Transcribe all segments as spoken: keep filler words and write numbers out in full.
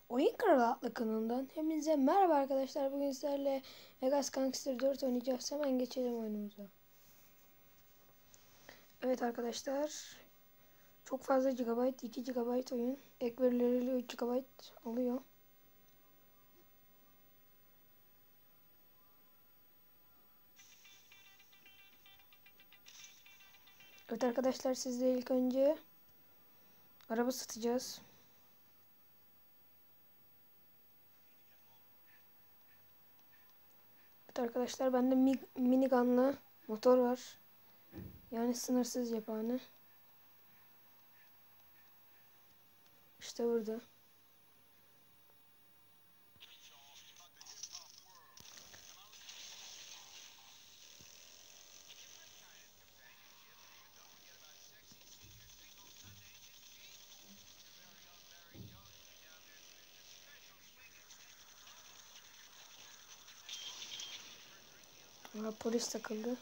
Oyun Kralı adlı kanalından hepinize merhaba arkadaşlar. Bugün sizlerle Vegas Gangster dört oynayacağız. Hemen geçelim oyunumuza. Evet arkadaşlar. Çok fazla gigabayt, iki gigabayt oyun. Ek verileriyle üç gigabayt alıyor. Evet arkadaşlar, sizle ilk önce araba satacağız. Evet arkadaşlar, bende mi minigun'la motor var. Yani sınırsız cephane. İşte burada. Aa, polis takıldı.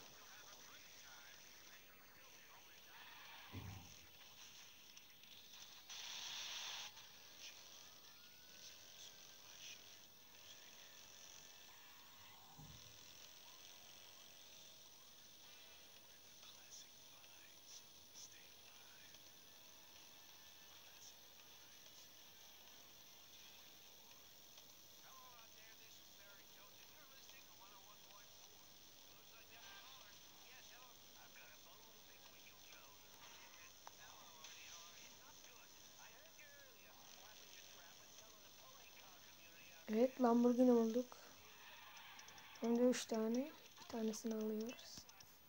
Evet, Lamborghini bulduk. Hem de üç tane. Bir tanesini alıyoruz.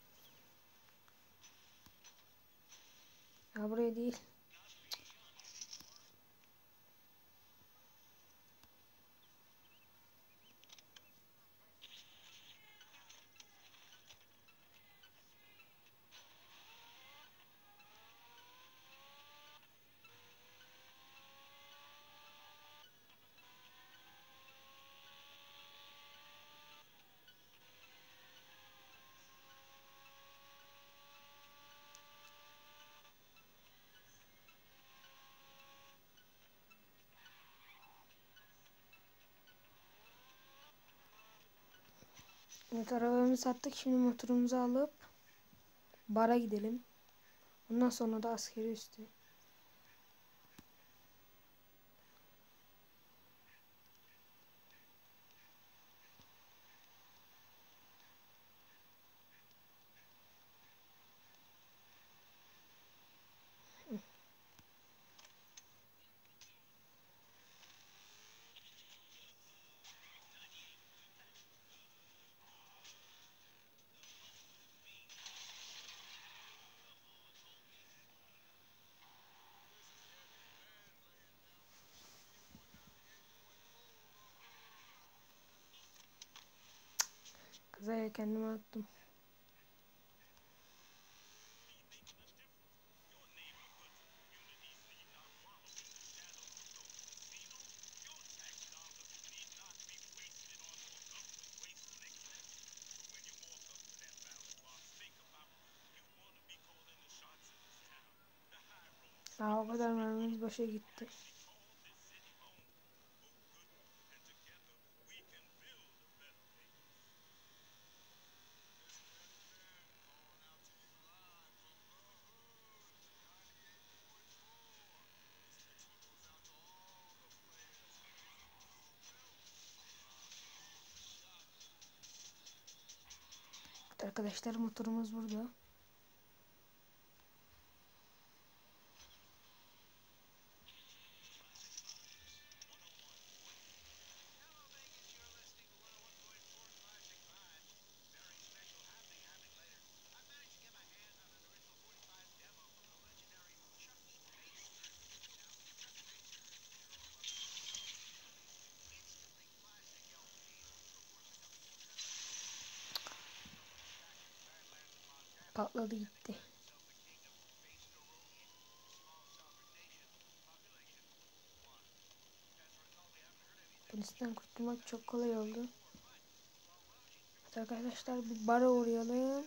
Ya buraya değil. Evet, arabamızı sattık. Şimdi motorumuzu alıp bara gidelim. Ondan sonra da askeri üstü. Kazaya kendimi attım. Aa, o kadar mermimiz boşa gitti. Evet arkadaşlar, motorumuz burada. Patladı gitti. Polisten kurtulmak çok kolay oldu. Evet arkadaşlar, bir bara uğrayalım.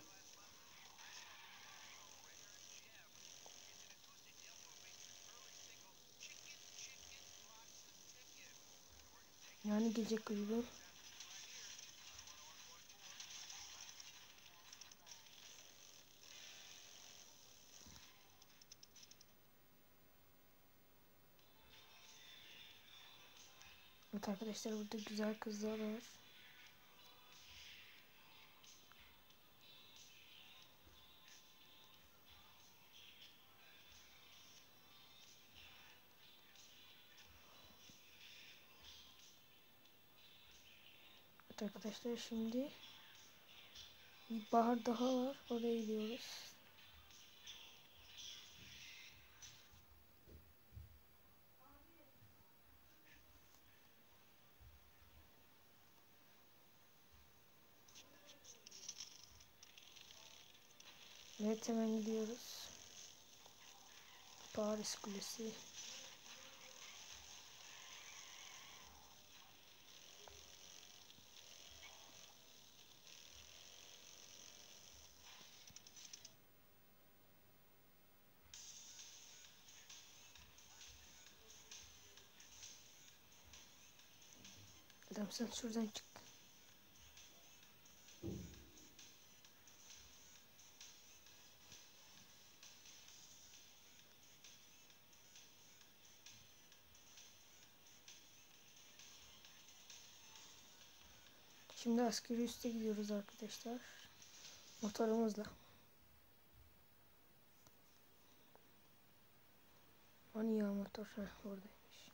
Yani gece kulübü. Evet arkadaşlar, burada güzel kızlar var. Evet arkadaşlar, şimdi bir bahar daha var. Oraya gidiyoruz. Evet, hemen gidiyoruz. Paris Kulesi. Adam, sen şuradan çık. Şimdi askeri üste gidiyoruz arkadaşlar. Motorumuzla. Hani ya motor? Heh, oradaymış.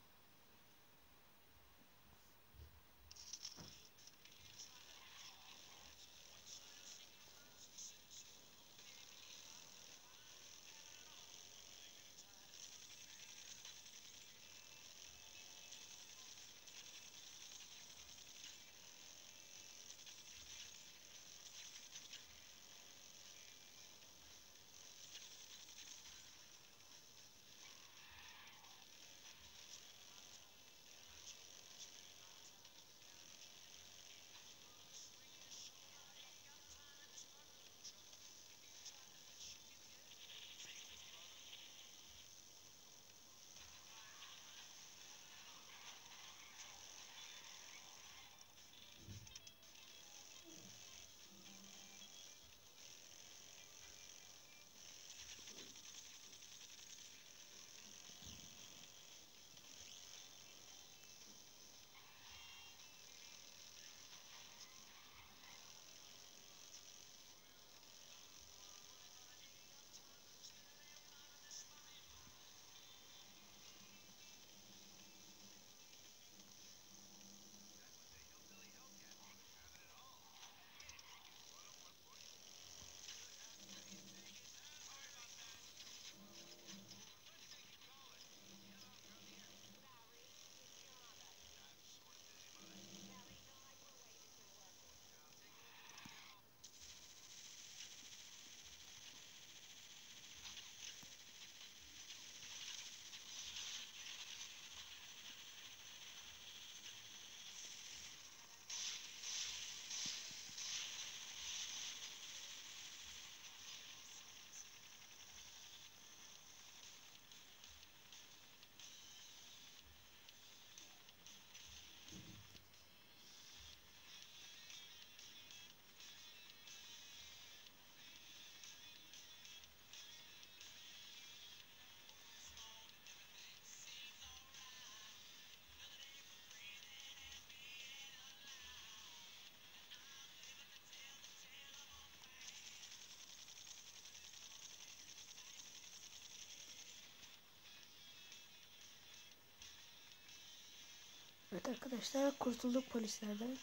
Evet arkadaşlar, kurtulduk polislerden.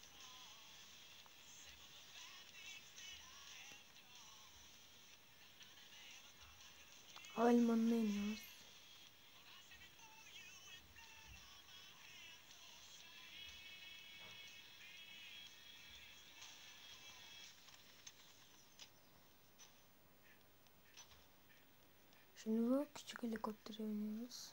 Havalimanına iniyoruz. Şimdi bu küçük helikoptere iniyoruz.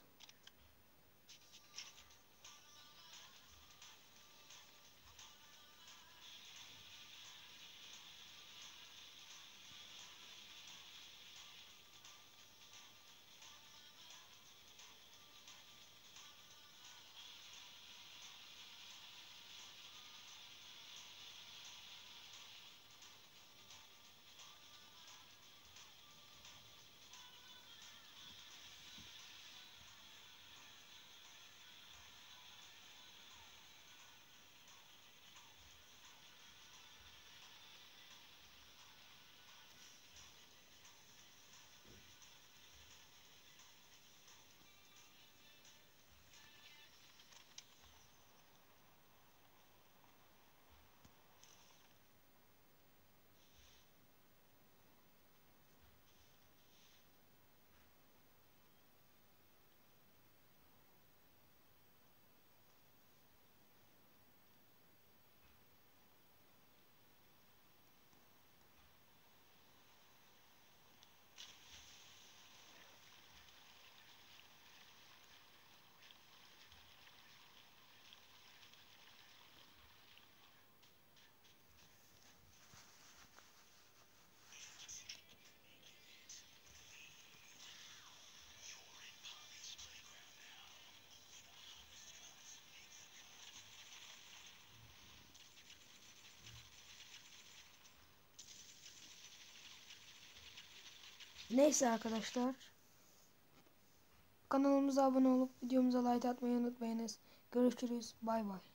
Neyse arkadaşlar. Kanalımıza abone olup videomuza like atmayı unutmayınız. Görüşürüz. Bay bay.